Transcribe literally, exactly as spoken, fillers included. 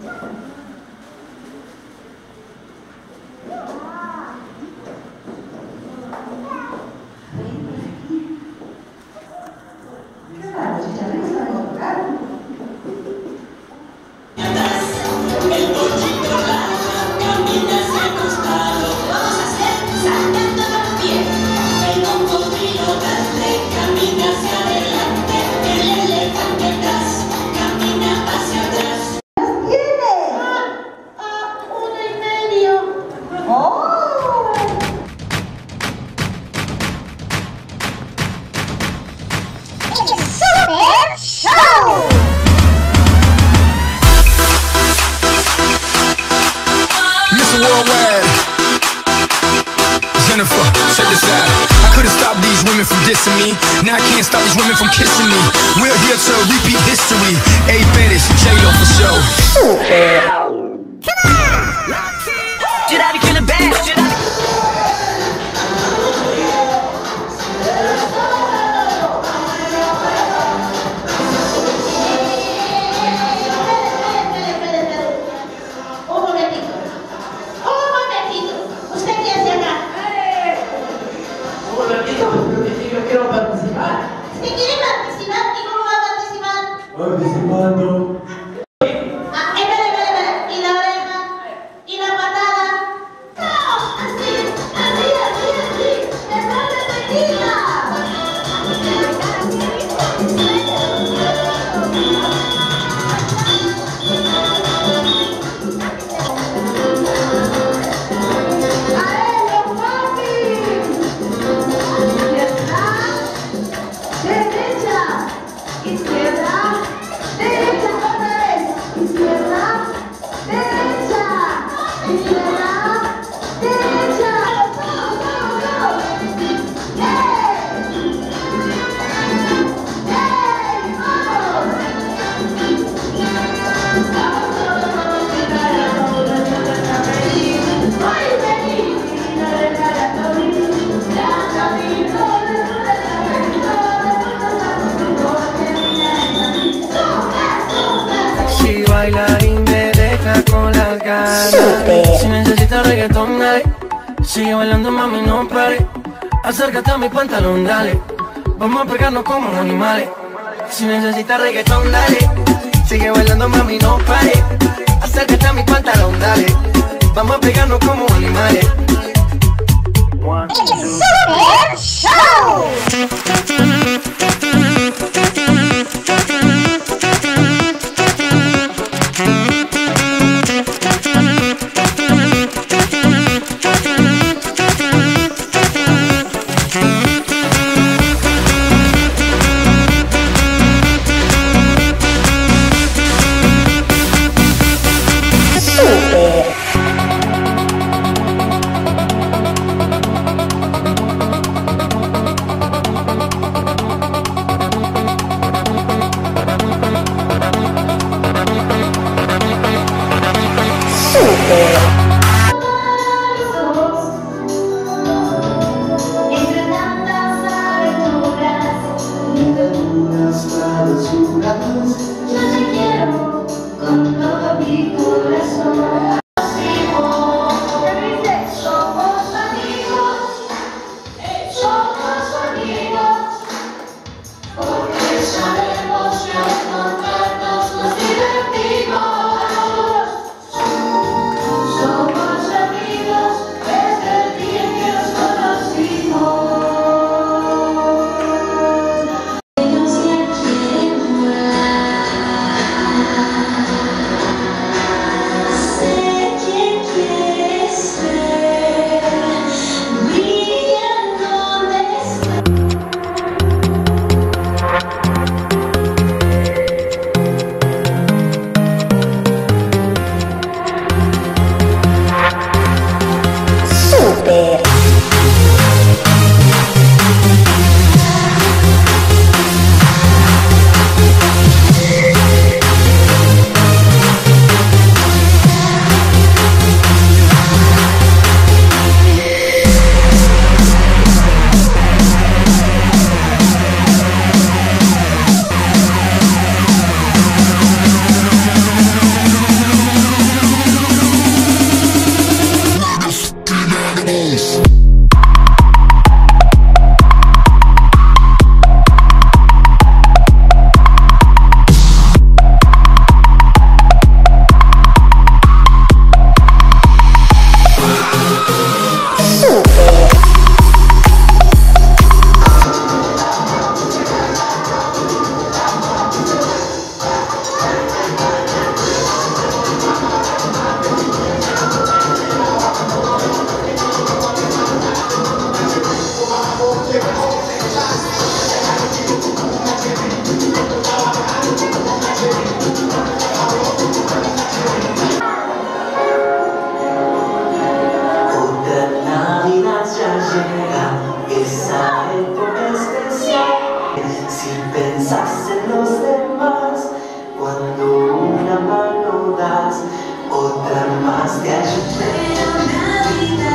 Worldwide. Jennifer, check this out. I couldn't stop these women from dissing me. Now I can't stop these women from kissing me. We're here to repeat history. A fetish, J-Lo for show. Come on! Should I be feeling bad? Should I be participando. Ah, espera, espera, espera. ¿Y la oreja? ¿Y la patada? No, así, así, así, así. ¡Detrás de tequila! ¡Aéreo, papi! Izquierda, derecha, izquierda. Derecha, otra vez. Izquierda, derecha. Izquierda, derecha. Go, go, go. ¡Hey! ¡Hey! ¡Vamos! Si bailarín me deja con las ganas. Si necesitas reggaetón, dale. Sigue bailando, mami, no pare. Acércate a mi pantalón, dale. Vamos a pegarnos como animales. Si necesitas reggaetón, dale. Sigue bailando, mami, no pare. Acércate a mi pantalón, dale. Vamos a pegarnos como animales. One, two, ¡Super Show! Somos otra más te ayudaré.